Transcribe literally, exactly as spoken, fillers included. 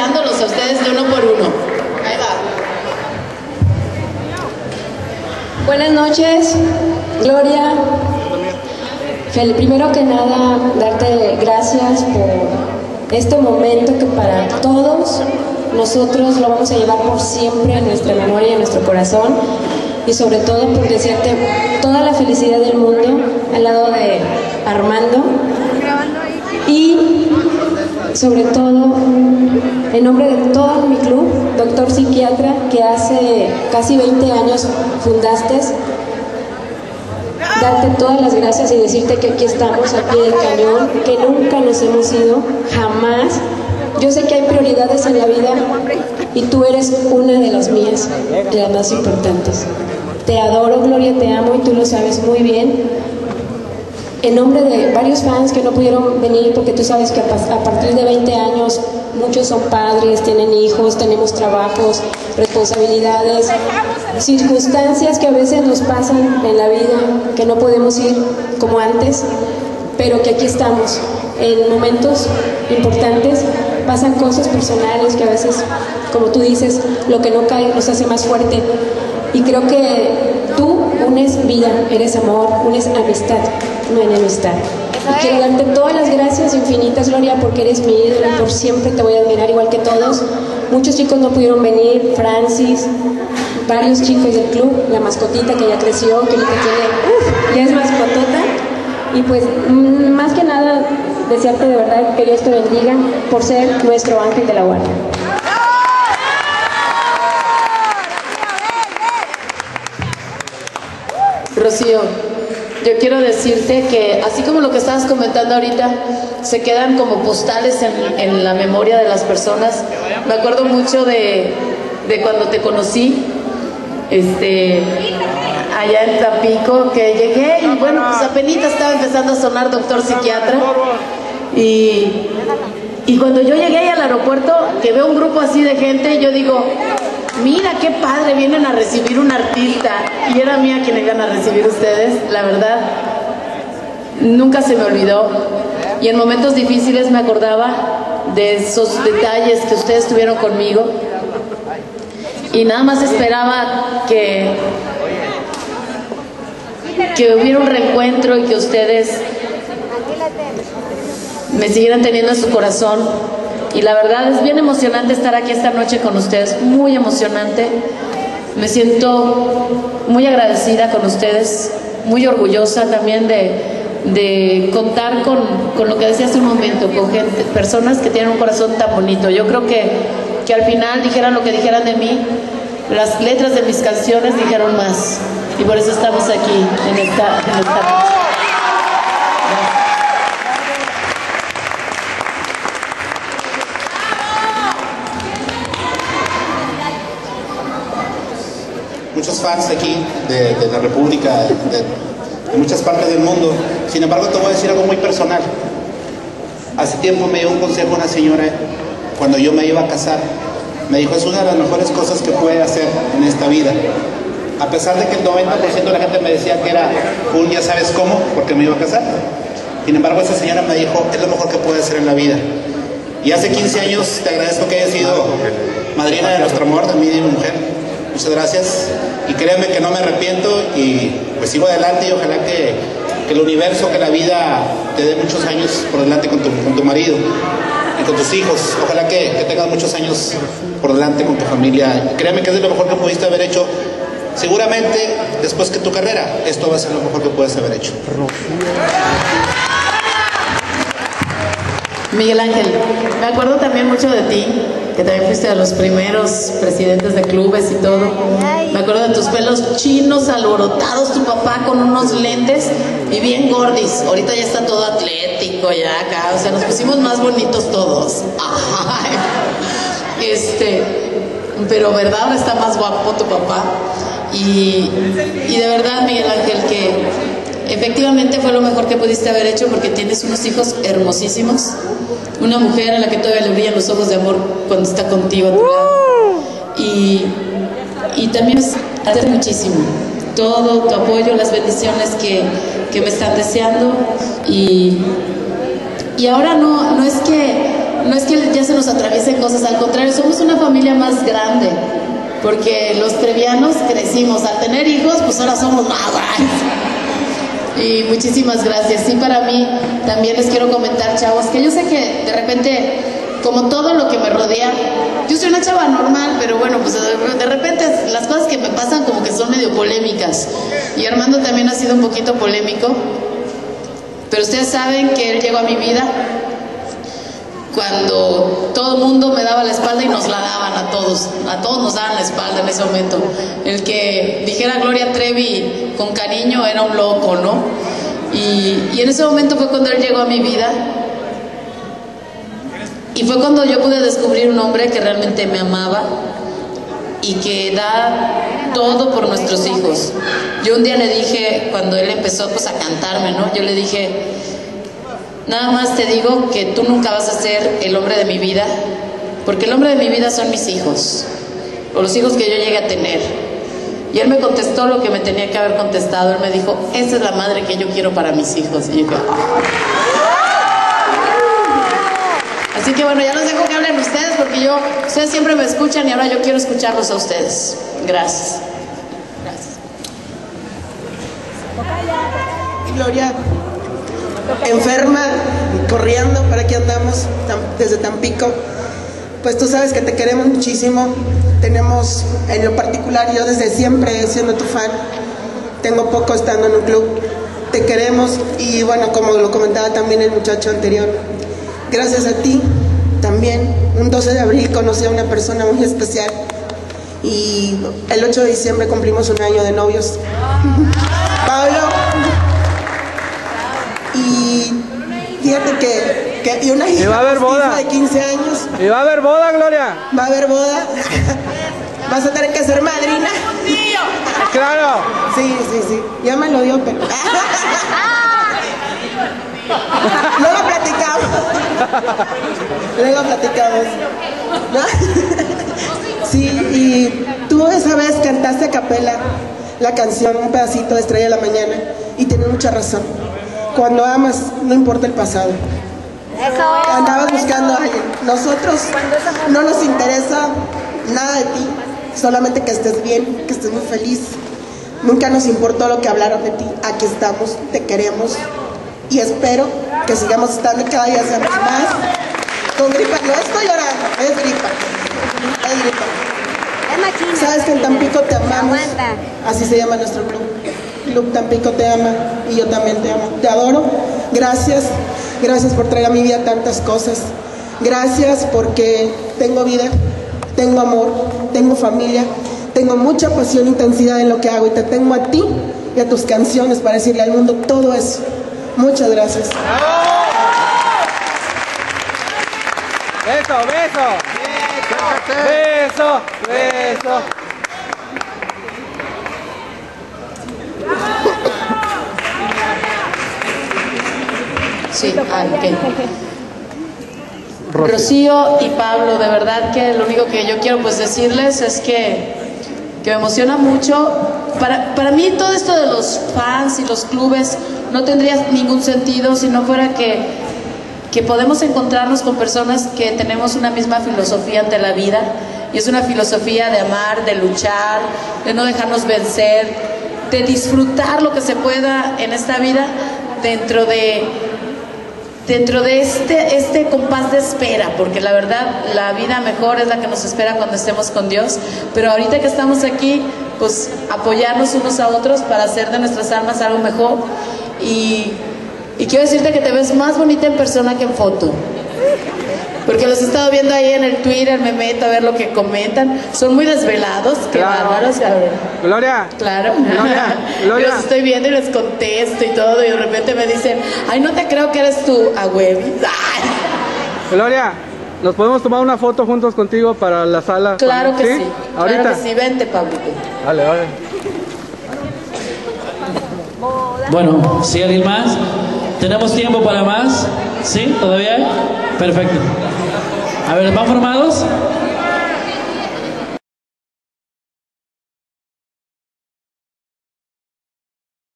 deseándolos a ustedes de uno por uno. Ahí va. Buenas noches, Gloria. Primero que nada, darte gracias por este momento que para todos nosotros lo vamos a llevar por siempre en nuestra memoria y en nuestro corazón, y sobre todo por desearte toda la felicidad del mundo al lado de Armando, y sobre todo en nombre de todo mi club, Doctor Psiquiatra, que hace casi veinte años fundaste, darte todas las gracias y decirte que aquí estamos, al pie del cañón, que nunca nos hemos ido, jamás. Yo sé que hay prioridades en la vida y tú eres una de las mías, de las más importantes. Te adoro, Gloria, te amo y tú lo sabes muy bien. En nombre de varios fans que no pudieron venir, porque tú sabes que a partir de veinte años muchos son padres, tienen hijos, tenemos trabajos, responsabilidades, circunstancias que a veces nos pasan en la vida, que no podemos ir como antes, pero que aquí estamos. En momentos importantes pasan cosas personales que a veces, como tú dices, lo que no cae nos hace más fuerte. Y creo que tú unes vida, eres amor, unes amistad, no enemistad. Y quiero darte todas las gracias infinitas, Gloria, porque eres mi ídolo y por siempre te voy a admirar igual que todos. Muchos chicos no pudieron venir, Francis, varios chicos del club, la mascotita que ya creció, que ahorita tiene, uf, ya es mascotota. Y pues, más que nada, desearte de verdad que Dios te bendiga por ser nuestro ángel de la guardia. Rocío, yo quiero decirte que así como lo que estabas comentando ahorita, se quedan como postales en, en la memoria de las personas. Me acuerdo mucho de, de cuando te conocí, este, allá en Tampico, que llegué y bueno, pues apenas estaba empezando a sonar Doctor Psiquiatra. Y, y cuando yo llegué ahí al aeropuerto, que veo un grupo así de gente, yo digo, mira qué padre, vienen a recibir un artista. Y era mía quien iban a recibir ustedes, la verdad. Nunca se me olvidó. Y en momentos difíciles me acordaba de esos detalles que ustedes tuvieron conmigo. Y nada más esperaba que, que hubiera un reencuentro y que ustedes me siguieran teniendo en su corazón. Y la verdad es bien emocionante estar aquí esta noche con ustedes, muy emocionante. Me siento muy agradecida con ustedes, muy orgullosa también de, de contar con, con lo que decía hace un momento, con gente, personas que tienen un corazón tan bonito. Yo creo que, que al final dijeran lo que dijeran de mí, las letras de mis canciones dijeron más. Y por eso estamos aquí en esta, en esta noche. Muchos fans aquí de, de la República, de, de muchas partes del mundo. Sin embargo, te voy a decir algo muy personal. Hace tiempo me dio un consejo una señora cuando yo me iba a casar. Me dijo, es una de las mejores cosas que puede hacer en esta vida. A pesar de que el noventa por ciento de la gente me decía que era un ya sabes cómo, porque me iba a casar. Sin embargo, esa señora me dijo, es lo mejor que puede hacer en la vida. Y hace quince años te agradezco que hayas sido madrina de nuestro amor, de mí y de mi mujer. Muchas gracias, y créanme que no me arrepiento y pues sigo adelante y ojalá que, que el universo, que la vida te dé muchos años por delante con tu, con tu marido y con tus hijos. Ojalá que, que tengas muchos años por delante con tu familia. Y créanme que es de lo mejor que pudiste haber hecho. Seguramente después que tu carrera, esto va a ser lo mejor que puedes haber hecho. Miguel Ángel, me acuerdo también mucho de ti, que también fuiste de los primeros presidentes de clubes y todo. Me acuerdo de tus pelos chinos, alborotados, tu papá con unos lentes y bien gordis. Ahorita ya está todo atlético ya acá, o sea, nos pusimos más bonitos todos. Ay, este, pero verdad, ahora está más guapo tu papá. Y, y de verdad, Miguel Ángel, que efectivamente fue lo mejor que pudiste haber hecho, porque tienes unos hijos hermosísimos, una mujer a la que todavía le brillan los ojos de amor cuando está contigo a tu lado, y, y también hacer muchísimo, todo tu apoyo, las bendiciones que, que me están deseando, y, y ahora no, no es que, no es que ya se se nos atraviesen cosas, al contrario, somos una familia más grande, porque los trevianos crecimos, al tener hijos, pues ahora somos más grandes. Y muchísimas gracias. Sí, para mí también les quiero comentar, chavos, que yo sé que de repente, como todo lo que me rodea, yo soy una chava normal, pero bueno, pues de, de repente las cosas que me pasan como que son medio polémicas. Y Armando también ha sido un poquito polémico, pero ustedes saben que él llegó a mi vida cuando todo el mundo me daba la espalda y nos la daban a todos, a todos nos daban la espalda en ese momento. El que dijera Gloria Trevi con cariño era un loco, ¿no? Y, y en ese momento fue cuando él llegó a mi vida, y fue cuando yo pude descubrir un hombre que realmente me amaba y que da todo por nuestros hijos. Yo un día le dije, cuando él empezó pues a cantarme, ¿no? Yo le dije: nada más te digo que tú nunca vas a ser el hombre de mi vida, porque el hombre de mi vida son mis hijos, o los hijos que yo llegue a tener. Y él me contestó lo que me tenía que haber contestado. Él me dijo: esa es la madre que yo quiero para mis hijos. Y yo dije, así que bueno, ya los dejo que hablen ustedes, porque yo, ustedes siempre me escuchan y ahora yo quiero escucharlos a ustedes. Gracias. Gracias. Gloria, enferma, corriendo, para aquí andamos desde Tampico. Pues tú sabes que te queremos muchísimo. Tenemos, en lo particular, yo desde siempre siendo tu fan, tengo poco estando en un club, te queremos. Y bueno, como lo comentaba también el muchacho anterior, gracias a ti también, un doce de abril conocí a una persona muy especial, y el ocho de diciembre cumplimos un año de novios. Pablo. Y fíjate que, que y una hija, y va a haber boda de quince años. Y va a haber boda, Gloria. Va a haber boda. Vas a tener que ser madrina. Claro. Sí, sí, sí. Ya me lo dio, pero luego platicamos. Luego platicamos. Sí, y tú esa vez cantaste a capela la canción, un pedacito de Estrella de la Mañana, y tienes mucha razón. Cuando amas, no importa el pasado. Eso, andabas buscando a alguien. Nosotros no nos interesa nada de ti, solamente que estés bien, que estés muy feliz. Nunca nos importó lo que hablaron de ti. Aquí estamos, te queremos, y espero que sigamos estando, cada día seamos más. Con gripa, no estoy llorando, es gripa, es gripa. Sabes que en Tampico te amamos, así se llama nuestro club. Club Tampico te ama, y yo también te amo, te adoro. Gracias, gracias por traer a mi vida tantas cosas. Gracias porque tengo vida, tengo amor, tengo familia, tengo mucha pasión e intensidad en lo que hago, y te tengo a ti y a tus canciones para decirle al mundo todo eso. Muchas gracias. Beso, beso. Beso, beso. Sí, ah, okay. Rocío y Pablo, de verdad que lo único que yo quiero pues decirles es que, que me emociona mucho. Para, para mí todo esto de los fans y los clubes no tendría ningún sentido si no fuera que, que podemos encontrarnos con personas que tenemos una misma filosofía ante la vida, y es una filosofía de amar, de luchar, de no dejarnos vencer, de disfrutar lo que se pueda en esta vida dentro de dentro de este, este compás de espera, porque la verdad la vida mejor es la que nos espera cuando estemos con Dios. Pero ahorita que estamos aquí, pues apoyarnos unos a otros para hacer de nuestras almas algo mejor. Y, y quiero decirte que te ves más bonita en persona que en foto, porque los he estado viendo ahí en el Twitter, me meto a ver lo que comentan. Son muy desvelados, qué Claro. bárbaros, cabrón. Gloria. Claro. Gloria, Gloria. Yo los estoy viendo y les contesto y todo, y de repente me dicen: ay, no te creo que eres tú, a huevis. Ay. Gloria, ¿nos podemos tomar una foto juntos contigo para la sala? Claro que sí, Ahorita. claro que sí, vente, Pablito. Vale, vale. Bueno, si alguien más, ¿tenemos tiempo para más? ¿Sí? ¿Todavía hay? Perfecto. A ver, ¿van formados?